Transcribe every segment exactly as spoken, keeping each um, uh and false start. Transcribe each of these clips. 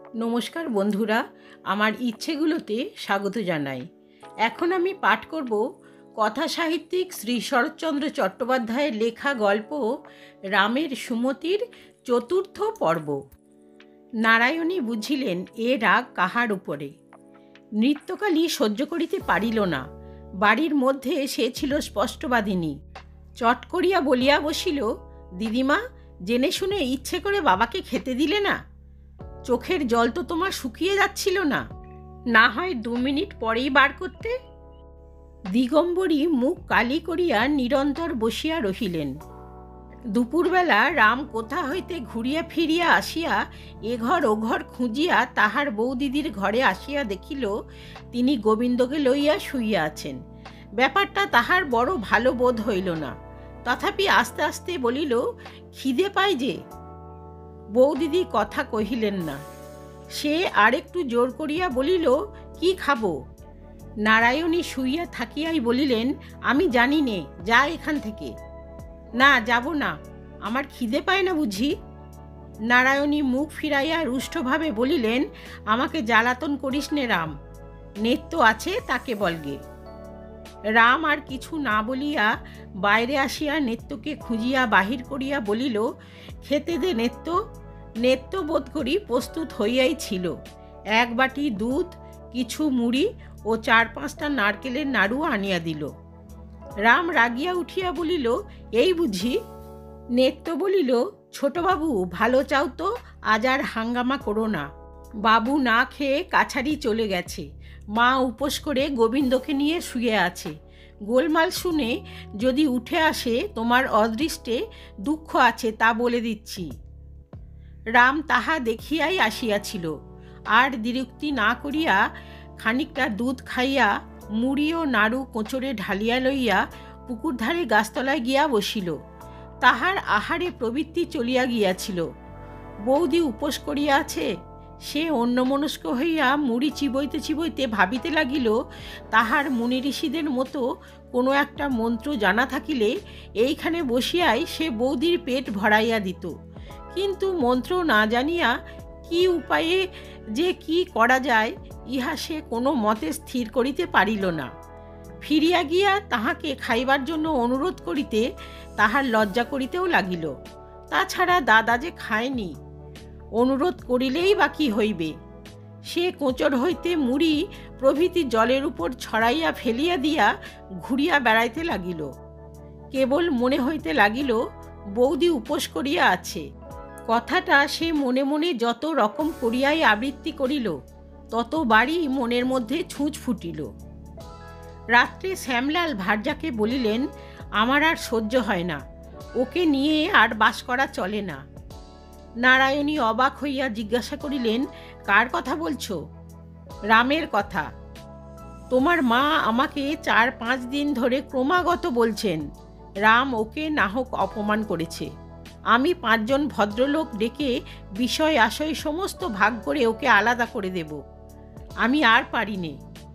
নমস্কার বন্ধুরা, আমার ইচ্ছেগুলোতে স্বাগত জানাই। এখন আমি পাঠ করব কথা সাহিত্যিক শ্রী শরৎচন্দ্র চট্টোপাধ্যায়ের লেখা গল্প রামের সুমতির চতুর্থ পর্ব। নারায়ণী বুঝিলেন এ রাগ কাহার উপরে। নৃত্যকালী সহ্য করিতে পারিল না। বাড়ির মধ্যে সে ছিল স্পষ্টবাদিনী। চট করিয়া বলিয়া বসিল, দিদিমা, জেনে শুনে ইচ্ছে করে বাবাকে খেতে দিলে না? চোখের জল তো তোমার শুকিয়ে যাচ্ছিল না? না হয় দু মিনিট পরেই বার করতে। দিগম্বরী মুখ কালি করিয়া নিরন্তর বসিয়া রহিলেন। দুপুরবেলা রাম কোথা হইতে ঘুরিয়া ফিরিয়া আসিয়া এঘর ওঘর খুঁজিয়া তাহার বৌদিদির ঘরে আসিয়া দেখিল তিনি গোবিন্দকে লইয়া শুইয়া আছেন। ব্যাপারটা তাহার বড় ভালো বোধ হইল না। তথাপি আস্তে আস্তে বলিল, খিদে পায় যে। বৌদিদি কথা কহিলেন না। সে আরেকটু জোর করিয়া বলিল, কি খাবো? নারায়ণী শুইয়া থাকিয়াই বলিলেন, আমি জানি নে, যা এখান থেকে। না, যাব না, আমার খিদে পায় না বুঝি। নারায়ণী মুখ ফিরাইয়া রুষ্টভাবে বলিলেন, আমাকে জ্বালাতন করিস নে রাম, নেত্য আছে তাকে বলগে। রাম আর কিছু না বলিয়া বাইরে আসিয়া নেত্যকে খুঁজিয়া বাহির করিয়া বলিল, খেতে দে নেত্য। নেত্য বোধ করি প্রস্তুত হইয়াই ছিল। এক বাটি দুধ, কিছু মুড়ি ও চার পাঁচটা নারকেলের নাড়ু আনিয়া দিল। রাম রাগিয়া উঠিয়া বলিল, এই বুঝি? নেত্য বলিল, ছোটবাবু, ভালো চাও তো আজ আর হাঙ্গামা করো না। বাবু না খেয়ে কাছারি চলে গেছে। মা উপোস করে গোবিন্দকে নিয়ে শুয়ে আছে। গোলমাল শুনে যদি উঠে আসে তোমার অদৃষ্টে দুঃখ আছে, তা বলে দিচ্ছি। রাম তাহা দেখিয়াই আসিয়াছিল। আর দ্বিরুক্তি না করিয়া খানিকটা দুধ খাইয়া মুড়ি ও নাড়ু কোঁচড়ে ঢালিয়া লইয়া পুকুর ধারে গাছতলায় গিয়া বসিল। তাহার আহারে প্রবৃত্তি চলিয়া গিয়াছিল। বৌদি উপোস করিয়া আছে। সে অন্যমনস্ক হইয়া মুড়ি চিবইতে চিবইতে ভাবিতে লাগিল, তাহার মুনি ঋষিদের মতো কোনো একটা মন্ত্র জানা থাকিলে এইখানে বসিয়াই সে বৌদির পেট ভরাইয়া দিত। কিন্তু মন্ত্র না জানিয়া কি উপায়ে যে কি করা যায়, ইহা সে কোনো মতে স্থির করিতে পারিল না। ফিরিয়া গিয়া তাহাকে খাইবার জন্য অনুরোধ করিতে তাহার লজ্জা করিতেও লাগিল। তাছাড়া দাদা যে খায়নি, অনুরোধ করিলেই বা কি হইবে। সে কোঁচড় হইতে মুড়ি প্রভৃতি জলের উপর ছড়াইয়া ফেলিয়া দিয়া ঘুরিয়া বেড়াইতে লাগিল। কেবল মনে হইতে লাগিল বৌদি উপোস করিয়া আছে। কথাটা সে মনে মনে যত রকম করিয়াই আবৃত্তি করিল, ততবারই মনের মধ্যে ছুঁচ ফুটিল। রাত্রে শ্যামলাল ভার্যাকে বলিলেন, আমার আর সহ্য হয় না, ওকে নিয়ে আর বাস করা চলে না। নারায়ণী অবাক হইয়া জিজ্ঞাসা করিলেন, কার কথা বলছো? রামের কথা। তোমার মা আমাকে চার পাঁচ দিন ধরে ক্রমাগত বলছেন রাম ওকে নাহক অপমান করেছে। আমি পাঁচজন ভদ্রলোক ডেকে বিষয় আশয় সমস্ত ভাগ করে ওকে আলাদা করে দেব। আমি আর পারি নে।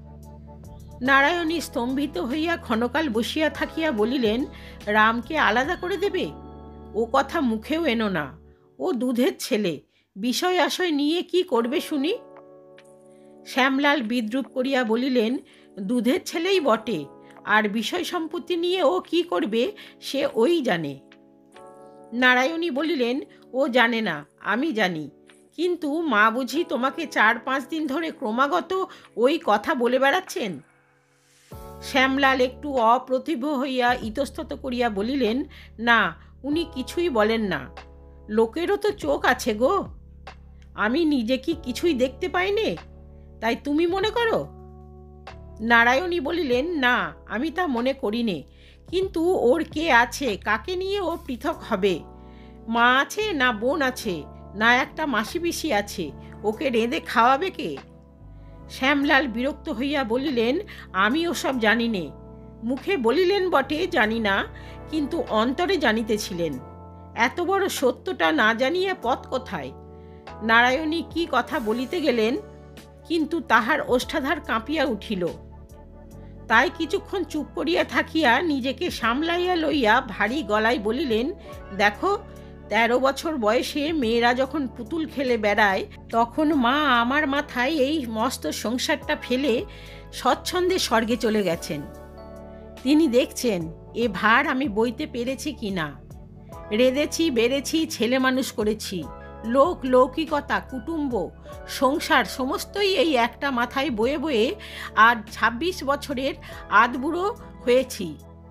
নারায়ণী স্তম্ভিত হইয়া ক্ষণকাল বসিয়া থাকিয়া বলিলেন, রামকে আলাদা করে দেবে? ও কথা মুখেও এনো না। ও দুধের ছেলে, বিষয় আশয় নিয়ে কি করবে শুনি? শ্যামলাল বিদ্রূপ করিয়া বলিলেন, দুধের ছেলেই বটে, আর বিষয় সম্পত্তি নিয়ে ও কি করবে সে ওই জানে। নারায়ণী বলিলেন, ও জানে না, আমি জানি। কিন্তু মা বুঝি তোমাকে চার পাঁচ দিন ধরে ক্রমাগত ওই কথা বলে বেড়াচ্ছেন? শ্যামলাল একটু অপ্রতিভ হইয়া ইতস্তত করিয়া বলিলেন, না, উনি কিছুই বলেন না। লোকেরও তো চোখ আছে গো। আমি নিজে কি কিছুই দেখতে পাইনে, তাই তুমি মনে করো? নারায়ণী বলিলেন, না, আমি তা মনে করি নে। কিন্তু ওর কে আছে, কাকে নিয়ে ও পৃথক হবে? মা আছে না বোন আছে, না একটা মাসি পিসি আছে, ওকে রেঁধে খাওয়াবে কে? শ্যামলাল বিরক্ত হইয়া বলিলেন, আমি ওসব জানি নে। মুখে বলিলেন বটে জানি না, কিন্তু অন্তরে জানিতেছিলেন। এত বড় সত্যটা না জানিয়া পথ কোথায়? নারায়ণী কি কথা বলিতে গেলেন, কিন্তু তাহার ওষ্ঠাধর কাঁপিয়া উঠিল। তাই কিছুক্ষণ চুপ করিয়া থাকিয়া নিজেকে সামলাইয়া লইয়া ভারী গলায় বলিলেন, দেখো, তেরো বছর বয়সে মেয়েরা যখন পুতুল খেলে বেড়ায়, তখন মা আমার মাথায় এই মস্ত সংসারটা ফেলে স্বচ্ছন্দে স্বর্গে চলে গেছেন। তিনি দেখছেন এ ভার আমি বইতে পেরেছি কি না। রেঁধেছি, বেড়েছি, ছেলে মানুষ করেছি, লোক লৌকিকতা, কুটুম্ব, সংসার সমস্তই এই একটা মাথায় বয়ে বয়ে আর ছাব্বিশ বছরের আধবুড়ো হয়েছি।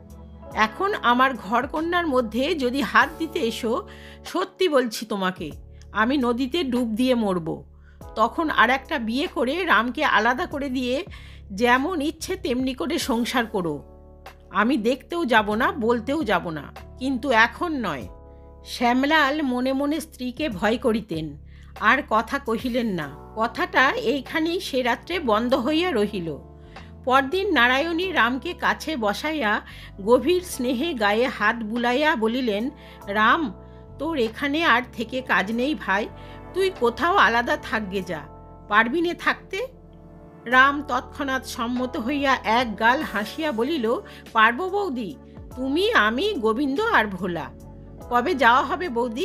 এখন আমার ঘরকন্যার মধ্যে যদি হাত দিতে এসো, সত্যি বলছি তোমাকে, আমি নদীতে ডুব দিয়ে মরব। তখন আর একটা বিয়ে করে রামকে আলাদা করে দিয়ে যেমন ইচ্ছে তেমনি করে সংসার করো। আমি দেখতেও যাব না, বলতেও যাব না, কিন্তু এখন নয়। শ্যামলাল মনে মনে স্ত্রীকে ভয় করিতেন, আর কথা কহিলেন না। কথাটা এইখানেই সে রাত্রে বন্ধ হইয়া রহিল। পরদিন নারায়ণী রামকে কাছে বসাইয়া গভীর স্নেহে গায়ে হাত বুলাইয়া বলিলেন, রাম, তোর এখানে আর থেকে কাজ নেই ভাই, তুই কোথাও আলাদা থাকগে যা, পারবি নে থাকতে? রাম তৎক্ষণাৎ সম্মত হইয়া এক গাল হাসিয়া বলিল, পারব বৌদি, তুমি, আমি, গোবিন্দ আর ভোলা। কবে যাওয়া হবে বৌদি?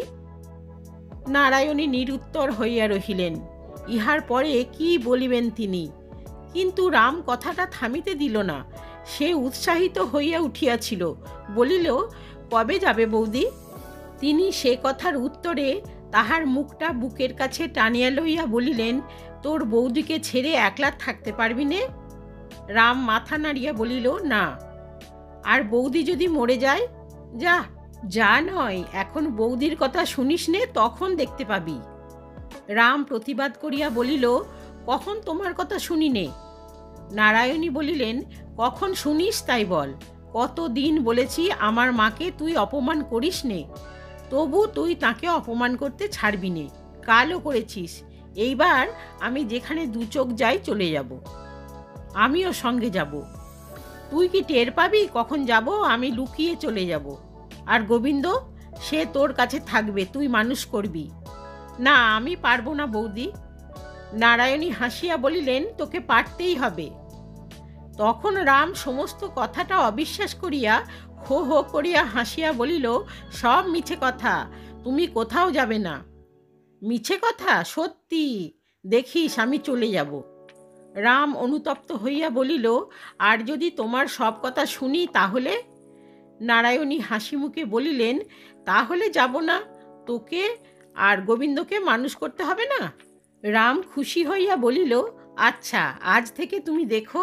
নারায়ণী নিরুত্তর হইয়া রহিলেন। ইহার পরে কি বলিবেন তিনি? কিন্তু রাম কথাটা থামিতে দিল না। সে উৎসাহিত হইয়া উঠিয়াছিল, বলিল, কবে যাবে বৌদি? তিনি সে কথার উত্তরে তাহার মুখটা বুকের কাছে টানিয়া লইয়া বলিলেন, তোর বৌদিকে ছেড়ে একলা থাকতে পারবি নে? রাম মাথা নাড়িয়া বলিল, না। আর বৌদি যদি মরে যায়? যা যা নয়, এখন বৌদির কথা শুনিস নে, তখন দেখতে পাবি। রাম প্রতিবাদ করিয়া বলিল, কখন তোমার কথা শুনি নে? নারায়ণী বলিলেন, কখন শুনিস তাই বল। কত দিন বলেছি আমার মাকে তুই অপমান করিস নে, তবু তুই তাকে অপমান করতে ছাড়বি নে। কালও করেছিস। এইবার আমি যেখানে দু চোখ যাই চলে যাব, আমিও সঙ্গে যাব। তুই কি টের পাবি কখন যাব? আমি লুকিয়ে চলে যাব। আর গোবিন্দ, সে তোর কাছে থাকবে, তুই মানুষ করবি। না, আমি পারবো না বৌদি। নারায়ণী হাসিয়া বলিলেন, তোকে পারতেই হবে। তখন রাম সমস্ত কথাটা অবিশ্বাস করিয়া হো হো করিয়া হাসিয়া বলিল, সব মিছে কথা, তুমি কোথাও যাবে না। মিছে কথা? সত্যি, দেখিস আমি চলে যাব। রাম অনুতপ্ত হইয়া বলিল, আর যদি তোমার সব কথা শুনি তাহলে? নারায়ণী হাসি মুখে বলিলেন, তাহলে যাব না। তোকে আর গোবিন্দকে মানুষ করতে হবে না। রাম খুশি হইয়া বলিল, আচ্ছা, আজ থেকে তুমি দেখো।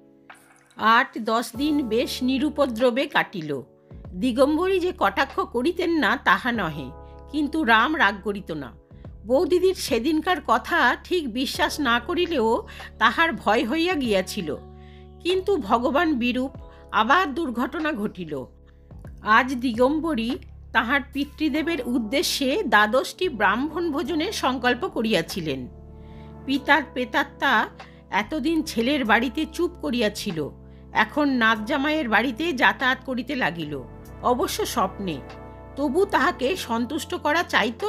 আট দশ দিন বেশ নিরুপদ্রবে কাটিল। দিগম্বরী যে কটাক্ষ করিতেন না তাহা নহে, কিন্তু রাম রাগ করিত না। বৌদিদির সেদিনকার কথা ঠিক বিশ্বাস না করিলেও তাহার ভয় হইয়া গিয়াছিল। কিন্তু ভগবান বিরূপ, আবার দুর্ঘটনা ঘটিল। আজ দিগম্বরী তাহার পিতৃদেবের উদ্দেশ্যে দ্বাদশটি ব্রাহ্মণ ভোজনের সংকল্প করিয়াছিলেন। পিতার প্রেতাত্মা এতদিন ছেলের বাড়িতে চুপ করিয়াছিল, এখন নাত জামাইয়ের বাড়িতে যাতায়াত করিতে লাগিল, অবশ্য স্বপ্নে। তবু তাহাকে সন্তুষ্ট করা চাইত।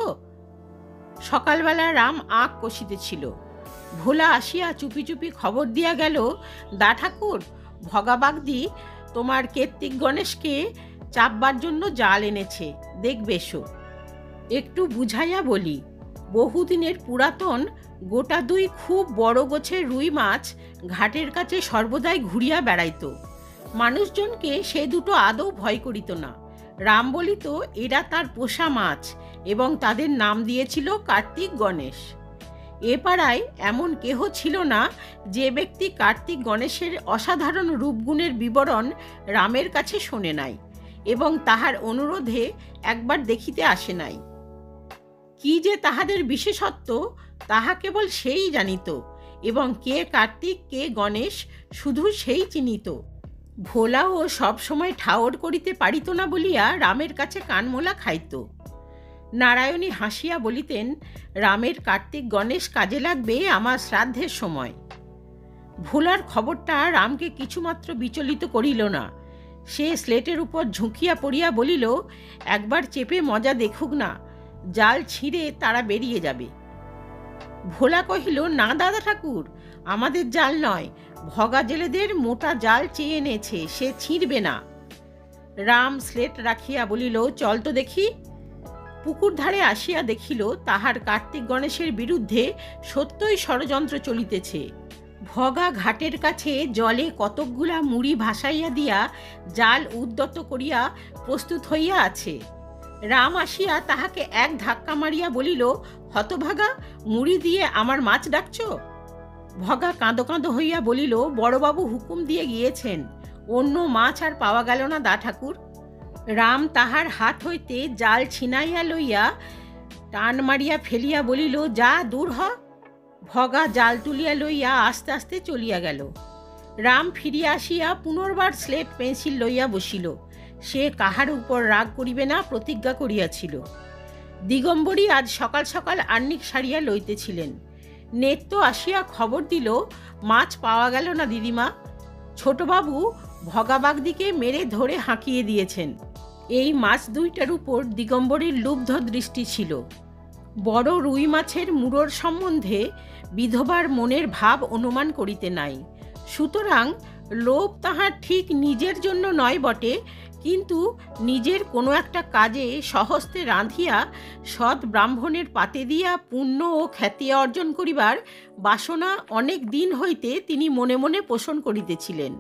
সকালবেলা রাম আঁক কষিতেছিল। ভোলা আসিয়া চুপি চুপি খবর দিয়া গেল, দা ঠাকুর, ভগাবাগদি তোমার কার্তিক গণেশকে চাপবার জন্য জাল এনেছে, দেখবে এসো। একটু বুঝাইয়া বলি, বহুদিনের পুরাতন গোটা দুই খুব বড় গোছের রুই মাছ ঘাটের কাছে সর্বদাই ঘুরিয়া বেড়াইত। মানুষজনকে সে দুটো আদৌ ভয় করিত না। রাম বলিত এরা তার পোষা মাছ, এবং তাদের নাম দিয়েছিল কার্তিক গণেশ। এ পাড়ায় এমন কেহ ছিল না যে ব্যক্তি কার্তিক গণেশের অসাধারণ রূপগুণের বিবরণ রামের কাছে শোনে নাই এবং তাহার অনুরোধে একবার দেখিতে আসে নাই। কি যে তাহাদের বিশেষত্ব তাহা কেবল সেই জানিত, এবং কে কার্তিক কে গণেশ শুধু সেই চিনিত। ভোলাও সবসময় ঠাওর করিতে পারিত না বলিয়া রামের কাছে কানমোলা খাইত। নারায়ণী হাসিয়া বলিতেন, রামের কার্তিক গণেশ কাজে লাগবে আমার শ্রাদ্ধের সময়। ভোলার খবরটা রামকে কিছুমাত্র বিচলিত করিল না। সে স্লেটের উপর ঝুঁকিয়া পড়িয়া বলিল, একবার চেপে মজা দেখুক না, জাল ছিঁড়ে তারা বেরিয়ে যাবে। ভোলা কহিল, না দাদা ঠাকুর, আমাদের জাল নয়, ভগা জেলেদের মোটা জাল চেয়ে এনেছে, সে ছিঁড়বে না। রাম স্লেট রাখিয়া বলিল, চল তো দেখি। পুকুর ধারে আসিয়া দেখিল তাহার কার্তিক গণেশের বিরুদ্ধে সত্যই ষড়যন্ত্র চলিতেছে। ভগা ঘাটের কাছে জলে কতকগুলা মুড়ি ভাসাইয়া দিয়া জাল উদ্যত করিয়া প্রস্তুত হইয়া আছে। রাম আসিয়া তাহাকে এক ধাক্কা মারিয়া বলিল, হতভাগা, মুড়ি দিয়ে আমার মাছ ডাকছ? ভগা কাঁদো কাঁদো হইয়া বলিল, বড়বাবু হুকুম দিয়ে গিয়েছেন, অন্য মাছ আর পাওয়া গেল না দা ঠাকুর। রাম তাহার হাত হইতে জাল ছিনাইয়া লইয়া টান মারিয়া ফেলিয়া বলিল, যা দূর হ। ভগা জাল তুলিয়া লইয়া আস্তে আস্তে চলিয়া গেল। রাম ফিরিয়া আসিয়া পুনর্বার স্লেট পেন্সিল লইয়া বসিল। সে কাহার উপর রাগ করিবে না প্রতিজ্ঞা করিয়াছিল। দিগম্বরী আজ সকাল সকাল আহ্নিক সারিয়া লইতেছিলেন। নেত্য আসিয়া খবর দিল, মাছ পাওয়া গেল না দিদিমা। ছোটবাবু ভগাবাগদিকে মেরে ধরে হাঁকিয়ে দিয়েছেন। এই মাছ দুইটার উপর দিগম্বরীর লুব্ধ দৃষ্টি ছিল। বড় রুই মাছের মুড়োর সম্বন্ধে বিধবার মনের ভাব অনুমান করিতে নাই। সুতরাং লোভ তাহার ঠিক নিজের জন্য নয় বটে, কিন্তু নিজের কোনো একটা কাজে স্বহস্তে রাঁধিয়া সৎ ব্রাহ্মণের পাতে দিয়া পুণ্য ও খ্যাতি অর্জন করিবার বাসনা অনেক দিন হইতে তিনি মনে মনে পোষণ করিতেছিলেন।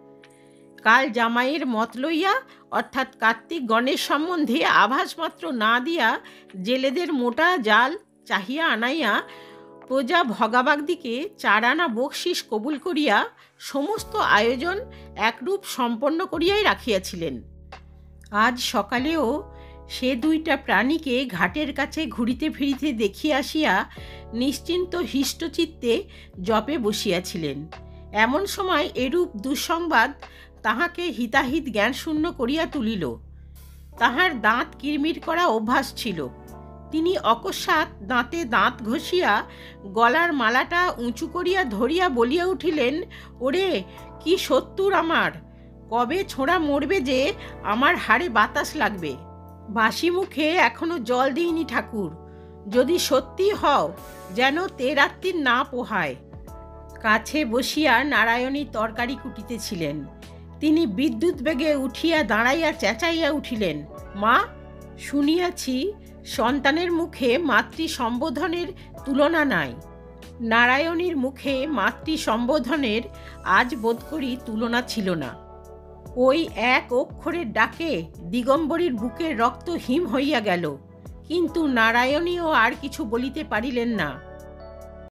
কাল জামাইয়ের মত লইয়া অর্থাৎ কার্তিক গণেশ সম্বন্ধে আভাস মাত্র না দিয়া জেলেদের মোটা জাল চাহিয়া আনাইয়া প্রজা ভগাবাগদিকে চার আনা বকশিস কবুল করিয়া সমস্ত আয়োজন একরূপ সম্পন্ন করিয়াই রাখিয়াছিলেন। আজ সকালেও সে দুইটা প্রাণীকে ঘাটের কাছে ঘুরিতে ফিরিতে দেখিয়া আসিয়া নিশ্চিন্ত হৃষ্টচিত্তে জপে বসিয়াছিলেন। এমন সময় এরূপ দুঃসংবাদ তাহাকে হিতাহিত জ্ঞানশূন্য করিয়া তুলিল। তাহার দাঁত কিরমির করা অভ্যাস ছিল। তিনি অকস্মাৎ দাঁতে দাঁত ঘষিয়া গলার মালাটা উঁচু করিয়া ধরিয়া বলিয়া উঠিলেন, ওরে কি সত্তুর আমার! কবে ছোঁড়া মরবে যে আমার হাড়ে বাতাস লাগবে। বাসি মুখে এখনো জল দিইনি ঠাকুর, যদি সত্যি হও যেন তে রাত্রির না পোহায়। কাছে বসিয়া নারায়ণী তরকারি কুটিতেছিলেন। তিনি বিদ্যুৎ বেগে উঠিয়া দাঁড়াইয়া চেঁচাইয়া উঠিলেন, মা, শুনিয়াছি সন্তানের মুখে মাতৃ সম্বোধনের তুলনা নাই। নারায়ণীর মুখে মাতৃ সম্বোধনের আজ বোধ করি তুলনা ছিল না। ওই এক অক্ষরের ডাকে দিগম্বরীর বুকের রক্ত হিম হইয়া গেল, কিন্তু নারায়ণীও আর কিছু বলিতে পারিলেন না।